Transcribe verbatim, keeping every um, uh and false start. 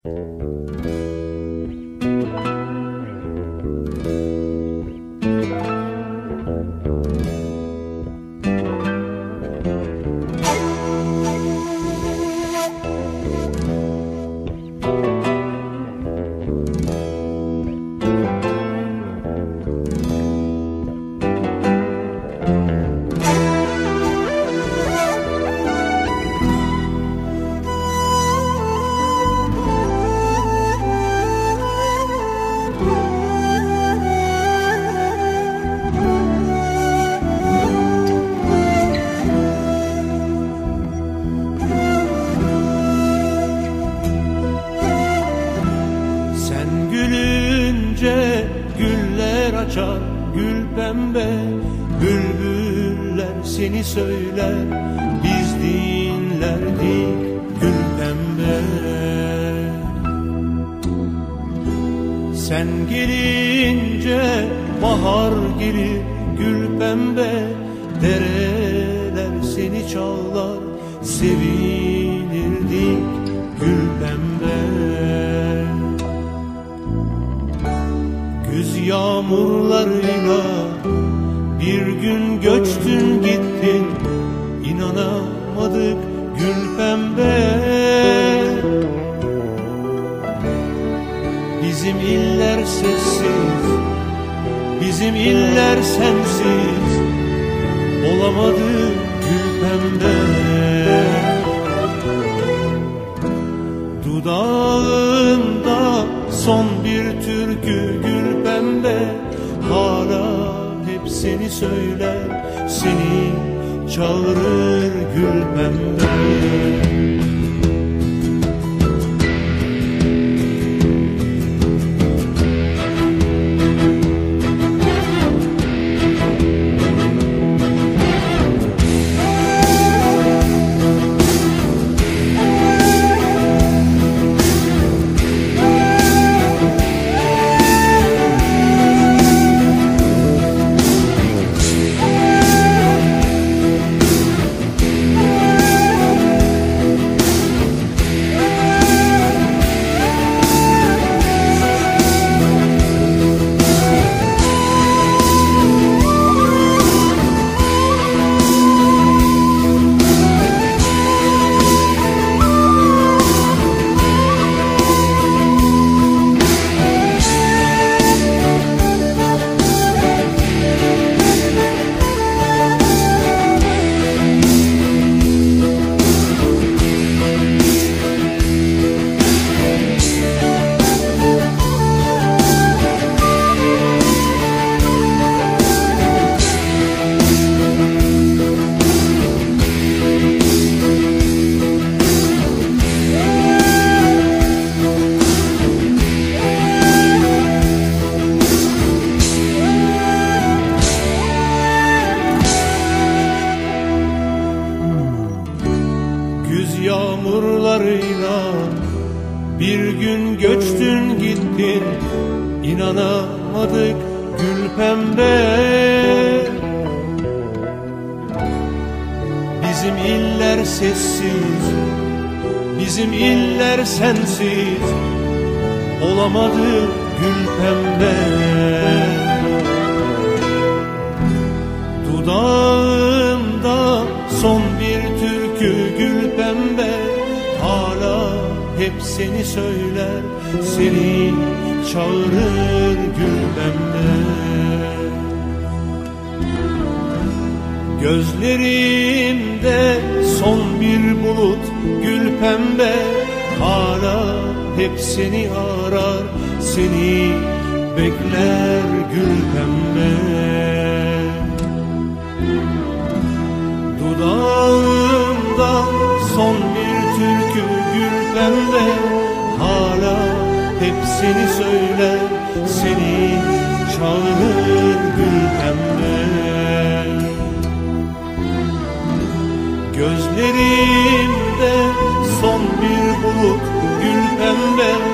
Güller açar gül pembe, bülbüller seni söyler, biz dinlerdik gül pembe. Sen gelince bahar gelir gül pembe, dereler seni çağlar, sevinirdik gül pembe. Güz yağmurlarıyla bir gün göçtün gittin, inanamadık gül pembe. Bizim iller sessiz, bizim iller sensiz, olamadı gül pembe. Dudağında son bir türkü gül pembe, hala hep seni söyler, seni çağırır gül pembe. Yağmurlarıyla bir gün göçtün gittin, inanamadık gül pembe. Bizim iller sessiz, bizim iller sensiz, olamadı gül pembe. Dudağımda son bir türkü gül pembe, hala hep seni söyler, seni çağırır gül pembe. Gözlerimde son bir bulut gül pembe, hala hep seni arar, seni bekler gül pembe. Dudağımda son bir türkü gül pembe, hala hep seni söyler, seni çağırır gül pembe. Gözlerimde son bir bulut gül pembe,